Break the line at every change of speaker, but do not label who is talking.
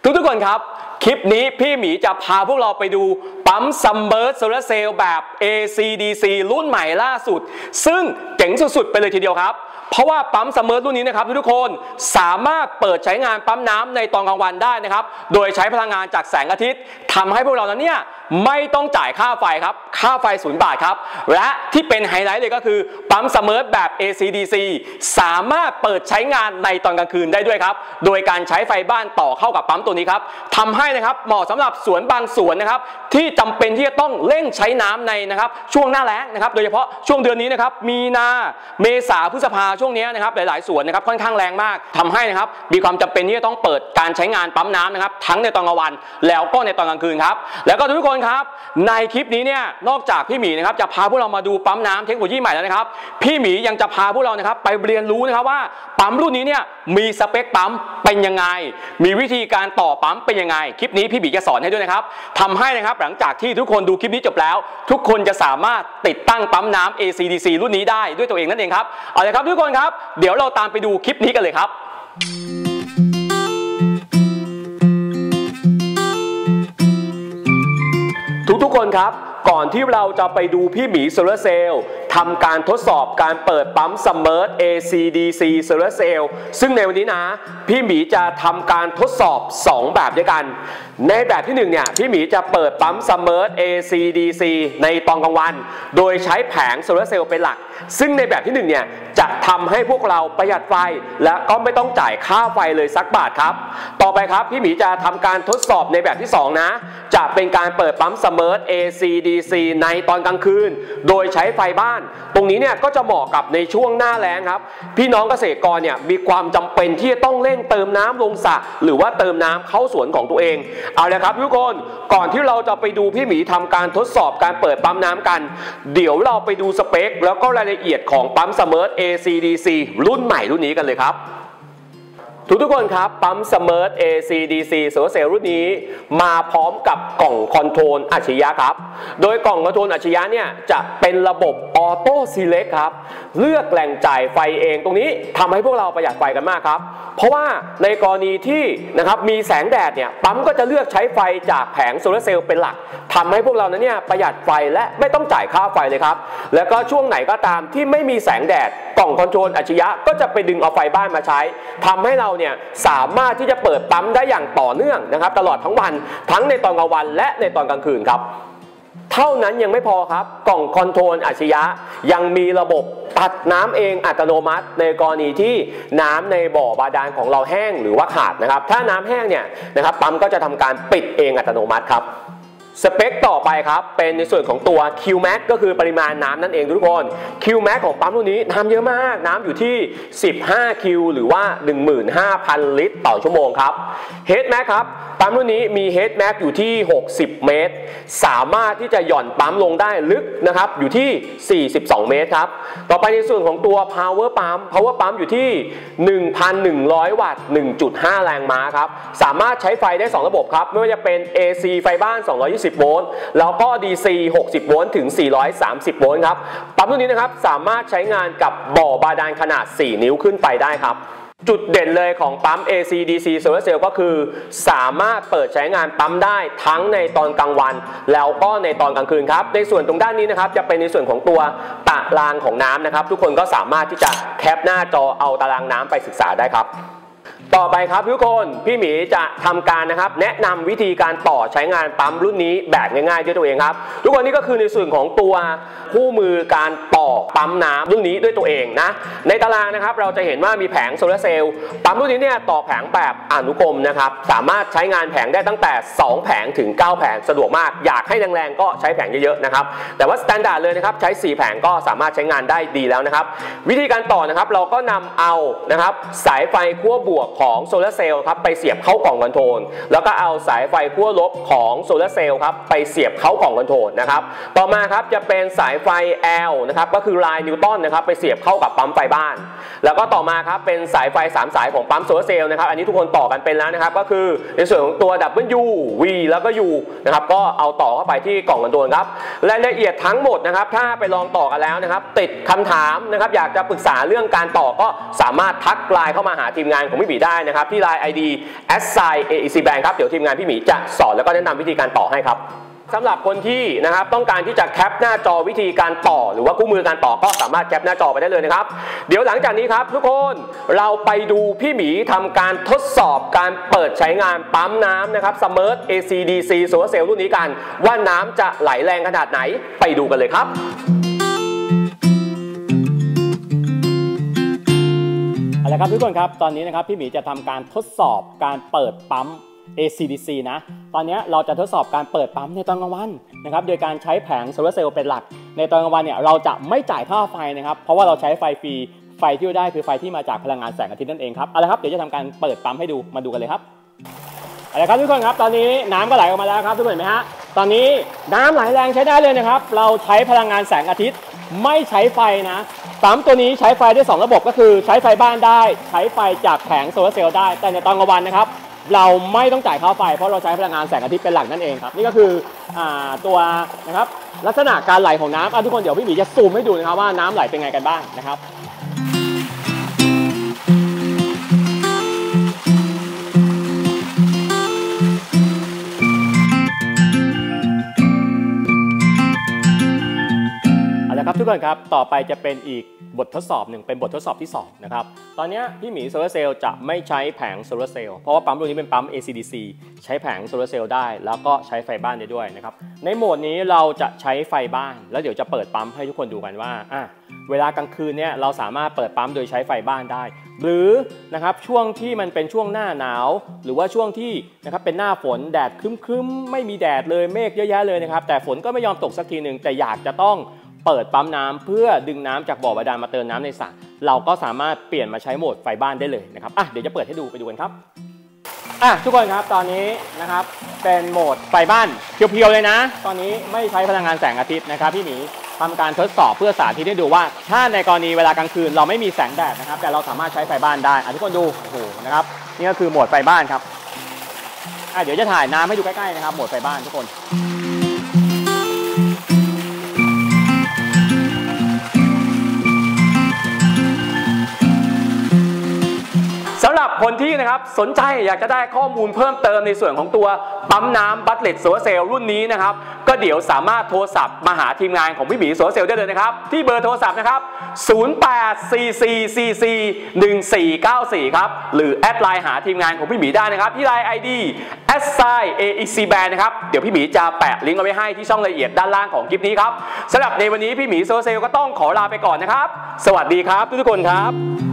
ทุกคนครับคลิปนี้พี่หมีจะพาพวกเราไปดูปั๊มซัมเมอร์โซลาร์เซลล์แบบ AC/DC รุ่นใหม่ล่าสุดซึ่งเจ๋งสุดๆไปเลยทีเดียวครับเพราะว่าปั๊มซัมเมอร์รุ่นนี้นะครับทุกคนสามารถเปิดใช้งานปั๊มน้ำในตอนกลางวันได้นะครับโดยใช้พลังงานจากแสงอาทิตย์ทำให้พวกเรานั้นเนี่ยไม่ต้องจ่ายค่าไฟครับค่าไฟ0 บาทครับและที่เป็นไฮไลท์เลยก็คือปั๊มซัมเมอร์แบบ AC/DC สามารถเปิดใช้งานในตอนกลางคืนได้ด้วยครับโดยการใช้ไฟบ้านต่อเข้ากับปั๊มตัวนี้ครับทำให้นะครับเหมาะสำหรับสวนบางสวนนะครับที่จำเป็นที่จะต้องเร่งใช้น้ำในนะครับช่วงหน้าแล้งนะครับโดยเฉพาะช่วงเดือนนี้นะครับมีนาเมษาพฤษภาช่วงนี้นะครับหลายๆสวนนะครับค่อนข้างแรงมากทำให้นะครับมีความจำเป็นที่จะต้องเปิดการใช้งานปั๊มน้ำนะครับทั้งในตอนกลางวันแล้วก็ในตอนกลางคืนครับแล้วก็ทุกคนครับในคลิปนี้เนี่ยนอกจากพี่หมีนะครับจะพาพวกเรามาดูปั๊มน้ำเทคโนโลยีใหม่แล้วนะครับพี่หมียังจะพาพวกเรานะครับไปเรียนรู้นะครับว่าปั๊มรุ่นนี้เนี่ยมีสเปคปั๊มเป็นยังไงมีวิธีการต่อปั๊มเป็นยังไงคลิปนี้พี่หมีจะสอนให้ด้วยนะครับทำให้นะครับหลังจากที่ทุกคนดูคลิปนี้จบแล้วทุกคนจะสามารถติดตั้งปั๊มน้ำ AC/DC รุ่นนี้ได้ด้วยตัวเองนั่นเองครับเอาเลยครับทุกคนครับเดี๋ยวเราตามไปดูคลิปนี้กันเลยครับทุกคนครับก่อนที่เราจะไปดูพี่หมีโซลาร์เซลล์ทำการทดสอบการเปิดปั๊มซัมเมอร์ AC/DC โซลาร์เซลล์ซึ่งในวันนี้นะพี่หมีจะทำการทดสอบ2แบบด้วยกันในแบบที่1เนี่ยพี่หมีจะเปิดปั๊มซัมเมอร์ AC/DC ในตอนกลางวันโดยใช้แผงโซลาร์เซลล์เป็นหลักซึ่งในแบบที่1เนี่ยจะทำให้พวกเราประหยัดไฟและก็ไม่ต้องจ่ายค่าไฟเลยสักบาทครับต่อไปครับพี่หมีจะทำการทดสอบในแบบที่2นะจะเป็นการเปิดปั๊มซัมเมอร์ AC/DC ในตอนกลางคืนโดยใช้ไฟบ้านตรงนี้เนี่ยก็จะเหมาะกับในช่วงหน้าแล้งครับพี่น้องเกษตรกรเนี่ยมีความจำเป็นที่จะต้องเร่งเติมน้ำลงสระหรือว่าเติมน้ำเข้าสวนของตัวเองเอาละครับทุกคนก่อนที่เราจะไปดูพี่หมีทำการทดสอบการเปิดปั๊มน้ำกันเดี๋ยวเราไปดูสเปคแล้วก็รายละเอียดของปั๊มซัมเมอร์ AC/DC รุ่นใหม่รุ่นนี้กันเลยครับทุกคนครับปั๊มซัมเมอร์ AC/DC โซลาร์เซลล์รุ่นนี้มาพร้อมกับกล่องคอนโทรลอัจฉริยะครับโดยกล่องคอนโทรลอัจฉริยะเนี่ยจะเป็นระบบออโต้ซีเล็กครับเลือกแหล่งจ่ายไฟเองตรงนี้ทำให้พวกเราประหยัดไฟกันมากครับเพราะว่าในกรณีที่นะครับมีแสงแดดเนี่ยปั๊มก็จะเลือกใช้ไฟจากแผงโซลาร์เซลล์เป็นหลักทำให้พวกเรานั้นเนี่ยประหยัดไฟและไม่ต้องจ่ายค่าไฟเลยครับแล้วก็ช่วงไหนก็ตามที่ไม่มีแสงแดดกล่องคอนโทรลอัจฉริยะก็จะไปดึงเอาไฟบ้านมาใช้ทำให้เราเนี่ยสามารถที่จะเปิดปั๊มได้อย่างต่อเนื่องนะครับตลอดทั้งวันทั้งในตอนกลางวันและในตอนกลางคืนครับเท่านั้นยังไม่พอครับกล่องคอนโทรลอัจฉริยะยังมีระบบตัดน้ำเองอัตโนมัติในกรณีที่น้ำในบ่อบาดาลของเราแห้งหรือว่าขาดนะครับถ้าน้ำแห้งเนี่ยนะครับปั๊มก็จะทำการปิดเองอัตโนมัติครับสเปคต่อไปครับเป็นในส่วนของตัว Qmax ก็คือปริมาณน้ำนั่นเองทุกคน Qmax ของปั๊มรุ่นนี้น้ำเยอะมากน้ำอยู่ที่15 Q หรือว่า 15,000 ลิตรต่อชั่วโมงครับ Headmax ครับปั๊มรุ่นนี้มี Headmax อยู่ที่60 เมตรสามารถที่จะหย่อนปั๊มลงได้ลึกนะครับอยู่ที่42 เมตรครับต่อไปในส่วนของตัว Power Pump อยู่ที่ 1,100 วัตต์ 1.5 แรงม้าครับสามารถใช้ไฟได้2ระบบครับไม่ว่าจะเป็น AC ไฟบ้าน220 โวลต์แล้วก็ DC 60 โวลต์ถึง430 โวลต์ครับปั๊มตัวนี้นะครับสามารถใช้งานกับบ่อบาดาลขนาด4 นิ้วขึ้นไปได้ครับจุดเด่นเลยของปั๊ม AC/DC Solar Cell ก็คือสามารถเปิดใช้งานปั๊มได้ทั้งในตอนกลางวันแล้วก็ในตอนกลางคืนครับในส่วนตรงด้านนี้นะครับจะเป็นในส่วนของตัวตารางของน้ำนะครับทุกคนก็สามารถที่จะแคปหน้าจอเอาตารางน้ำไปศึกษาได้ครับต่อไปครับทุกคนพี่หมีจะทำการนะครับแนะนำวิธีการต่อใช้งานปั๊มรุ่นนี้แบบง่ายๆด้วยตัวเองครับทุกคนนี่ก็คือในส่วนของตัวคู่มือการต่อปั๊มน้ำรุ่นนี้ด้วยตัวเองนะในตารางนะครับเราจะเห็นว่ามีแผงโซลาร์เซลล์ปั๊มรุ่นนี้เนี่ยต่อแผงแบบอนุกรมนะครับสามารถใช้งานแผงได้ตั้งแต่2แผงถึง9แผงสะดวกมากอยากให้แรงๆก็ใช้แผงเยอะๆนะครับแต่ว่าสแตนดาร์ดเลยนะครับใช้4แผงก็สามารถใช้งานได้ดีแล้วนะครับวิธีการต่อนะครับเราก็นำเอานะครับสายไฟขั้วบวกของโซลาร์เซลล์ครับไปเสียบเข้ากล่องคอนโทรลแล้วก็เอาสายไฟขั้วลบของโซลาร์เซลล์ครับไปเสียบเข้ากล่องคอนโทรลนะครับต่อมาครับจะเป็นสายไฟ L นะครับก็คือลายนิวตันนะครับไปเสียบเข้ากับปั๊มไฟบ้านแล้วก็ต่อมาครับเป็นสายไฟ3สายของปั๊มโซลาร์เซลล์นะครับอันนี้ทุกคนต่อกันเป็นแล้วนะครับก็คือในส่วนของตัว W V แล้วก็ U นะครับก็เอาต่อเข้าไปที่กล่องคอนโทรลครับรายละเอียดทั้งหมดนะครับถ้าไปลองต่อกันแล้วนะครับติดคำถามนะครับอยากจะปรึกษาเรื่องการต่อก็สามารถทักไลน์เข้ามาหาทีมงานของพี่บีมีได้นะครับที่ Line ID @AECBank ครับเดี๋ยวทีมงานพี่หมีจะสอนแล้วก็แนะนำวิธีการต่อให้ครับสำหรับคนที่นะครับต้องการที่จะแคปหน้าจอวิธีการต่อหรือว่าคู่มือการต่อก็สามารถแคปหน้าจอไปได้เลยนะครับเดี๋ยวหลังจากนี้ครับทุกคนเราไปดูพี่หมีทำการทดสอบการเปิดใช้งานปั๊มน้ำนะครับ Smart AC/DC Solar Cell รุ่นนี้กันว่าน้ำจะไหลแรงขนาดไหนไปดูกันเลยครับเอาละครับทุกคนครับตอนนี้นะครับพี่หมีจะทำการทดสอบการเปิดปั๊ม AC/DC นะตอนนี้เราจะทดสอบการเปิดปั๊มในตอนกลางวันนะครับโดยการใช้แผงโซลาร์เซลล์เป็นหลักในตอนกลางวันเนี่ยเราจะไม่จ่ายค่าไฟนะครับเพราะว่าเราใช้ไฟฟรีไฟที่ได้คือไฟที่มาจากพลังงานแสงอาทิตย์นั่นเองครับเอาละครับเดี๋ยวจะทำการเปิดปั๊มให้ดูมาดูกันเลยครับเอาละครับทุกคนครับตอนนี้น้ำก็ไหลออกมาแล้วครับทุกคนเห็นไหมฮะตอนนี้น้ำไหลแรงใช้ได้เลยนะครับเราใช้พลังงานแสงอาทิตย์ไม่ใช้ไฟนะปั๊มตัวนี้ใช้ไฟได้2ระบบก็คือใช้ไฟบ้านได้ใช้ไฟจากแผงโซลาร์เซลล์ได้แต่ในตอนกลางวันนะครับเราไม่ต้องจ่ายค่าไฟเพราะเราใช้พลังงานแสงอาทิตย์เป็นหลักนั่นเองครับนี่ก็คือตัวนะครับลักษณะการไหลของน้ำทุกคนเดี๋ยวพี่หมีจะซูมให้ดูนะครับว่าน้ำไหลเป็นไงกันบ้างนะครับเอาละครับทุกคนครับต่อไปจะเป็นอีกบททดสอบหนึ่งเป็นบททดสอบที่2นะครับตอนนี้พี่หมีโซลาร์เซลล์จะไม่ใช้แผงโซลาร์เซลล์เพราะว่าปั๊มตัวนี้เป็นปั๊ม AC/DC ใช้แผงโซลาร์เซลล์ได้แล้วก็ใช้ไฟบ้านได้ด้วยนะครับในโหมดนี้เราจะใช้ไฟบ้านแล้วเดี๋ยวจะเปิดปั๊มให้ทุกคนดูกันว่าเวลากลางคืนเนี่ยเราสามารถเปิดปั๊มโดยใช้ไฟบ้านได้หรือนะครับช่วงที่มันเป็นช่วงหน้าหนาวหรือว่าช่วงที่นะครับเป็นหน้าฝนแดดครึ้มๆไม่มีแดดเลยเมฆเยอะแยะเลยนะครับแต่ฝนก็ไม่ยอมตกสักทีหนึ่งแต่อยากจะต้องเปิดปั๊มน้ำเพื่อดึงน้ำจากบ่อบาดาลมาเติมน้ำในสระเราก็สามารถเปลี่ยนมาใช้โหมดไฟบ้านได้เลยนะครับเดี๋ยวจะเปิดให้ดูไปดูกันครับทุกคนครับตอนนี้นะครับเป็นโหมดไฟบ้านเพียวๆเลยนะตอนนี้ไม่ใช้พลังงานแสงอาทิตย์นะครับพี่หมีทำการทดสอบเพื่อสาธิตให้ดูว่าถ้าในกรณีเวลากลางคืนเราไม่มีแสงแดดนะครับแต่เราสามารถใช้ไฟบ้านได้ทุกคนดูโอ้โหนะครับนี่ก็คือโหมดไฟบ้านครับเดี๋ยวจะถ่ายน้ำให้ดูใกล้ๆนะครับโหมดไฟบ้านทุกคนสำหรับคนที่นะครับสนใจอยากจะได้ข้อมูลเพิ่มเติมในส่วนของตัวปั๊มน้ำบัตเลตโซลาร์เซลล์รุ่นนี้นะครับก็เดี๋ยวสามารถโทรศัพท์มาหาทีมงานของพี่หมีโซลาร์เซลล์ได้เลยนะครับที่เบอร์โทรศัพท์นะครับ0844441494ครับหรือแอดไลน์หาทีมงานของพี่หมีได้นะครับที่ Line ID @AECBank นะครับเดี๋ยวพี่หมีจะแปะลิงก์เอาไว้ให้ที่ช่องรายละเอียดด้านล่างของคลิปนี้ครับสำหรับในวันนี้พี่หมีโซลาร์เซลล์ก็ต้องขอลาไปก่อนนะครับสวัสดีครับทุกคนครับ